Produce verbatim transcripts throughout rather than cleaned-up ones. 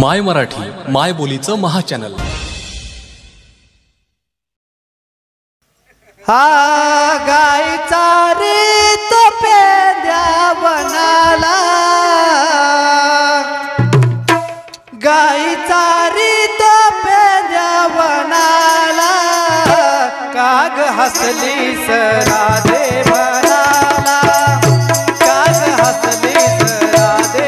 माय मराठी माय बोलीचं महाचॅनल। हा गायचा रे तो पेंद्या बनाला, गायचा रे तो पेंद्या बनाला, काग हसली राधे बनाला, काग हसली राधे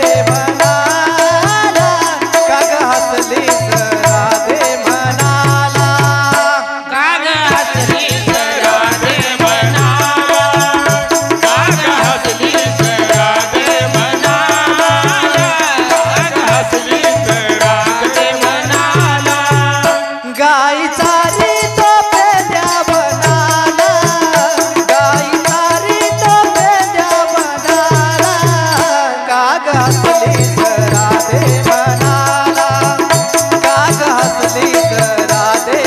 बनाला, काग हसली राधे बनाला, काग हसली राधे बनाला, काग हसली राधे बनाला, काग हसली राधे बनाला, गायचा रे तो पेंद्या बनाला, गायचा रे तो पेंद्या बनाला, काग हसली राधे बनाला, काग हसली राधे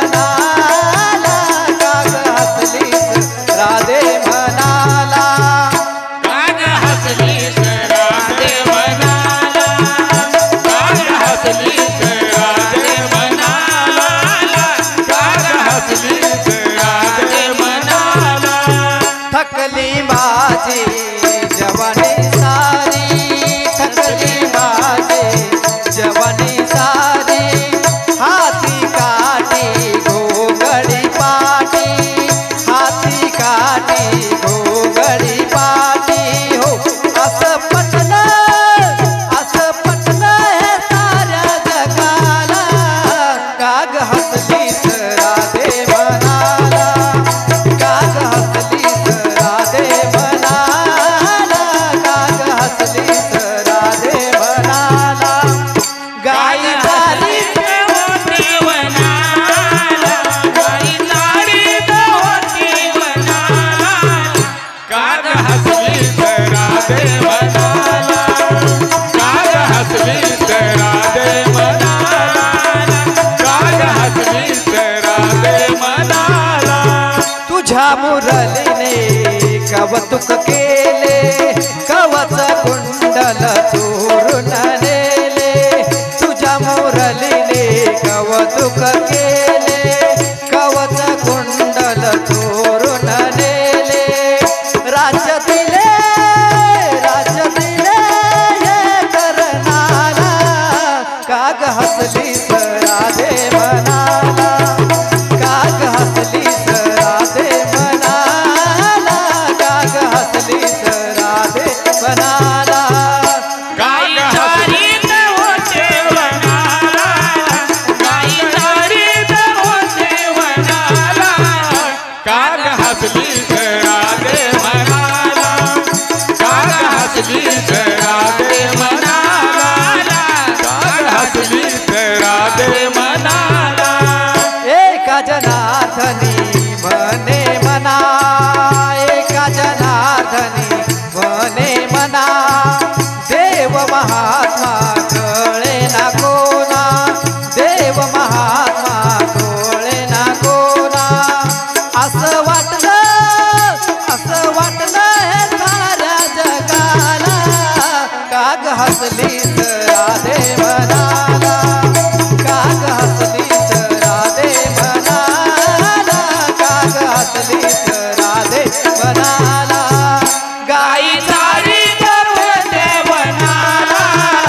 बनाला, काग हसली राधे बनाला, काग हसली राधे बनाला, काग हसली राधे बनाला, काग हसली राधे बनाला, थकली माझी जवानी सारी, थकली माझी जवानी सारी, हाती काठी घोगडी पाटी, हाती काठी घोगडी पाटी, हो असं पटलं, असं पटलं हे साऱ्या जगाला, काग हसलीस राधे बनाला, काग हसलीस राधे बनाला, काग हसलीस राधे बनाला, गाई झाली होती वनाला, गाई झाडीत होती वनाला, काग हसली राधे बनाला, काग हसली राधे बनाला, काग हसली राधे बनाला, तुझ्या मुरलीने कवतुक केले, कवच कुंडल चोरून नेले, तुझ्या मुरलीने कवतुक केले, कवच कुंडल चोरून नेले, राज्य दिले, राज्य दिले हे करणारा, काग हसलीस राधे बनाला, काग हसलीस राधे बनाला, काग हसलीस राधे बनाला, गाई झाडीत होते वनाला, गाई झाडीत होते वनाला, काग हसली राधे बनाला, काग हसली राधे बनाला, काग हसली राधे बनाला, एका जनार्दनी म्हणे मना, एका जनार्दनी म्हणे मना, देव महात्मा कळे ना कोणा, देव महात्मा कळे ना कोणा, असं वाटलं, असं वाटलं हे साऱ्या जगाला, काग हसलीस राधे बनाला, काग हसलीस राधे बनाला, काग हसलीस राधे बनाला, गाई झाडीत होते वनाला,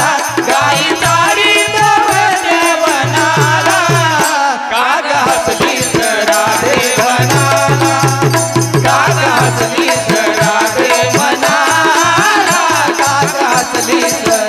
गाई झाडीत होते वनाला, काग हसली राधे बनाला, काग हसली राधे बनाला, काग हसलीस